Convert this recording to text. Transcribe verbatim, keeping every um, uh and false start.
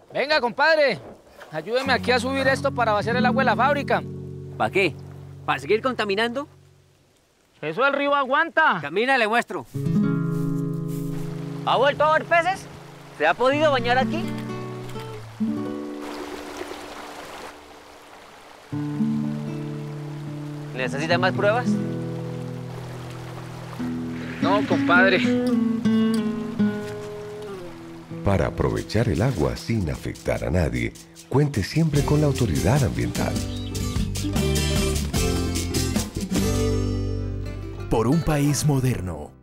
Venga, compadre, ayúdeme aquí a subir esto para vaciar el agua de la fábrica. ¿Para qué? ¿Para seguir contaminando? Eso del río aguanta. Camina, le muestro. ¿Ha vuelto a ver peces? ¿Se ha podido bañar aquí? ¿Necesita más pruebas? No, compadre. Para aprovechar el agua sin afectar a nadie, cuente siempre con la autoridad ambiental. Por un país moderno.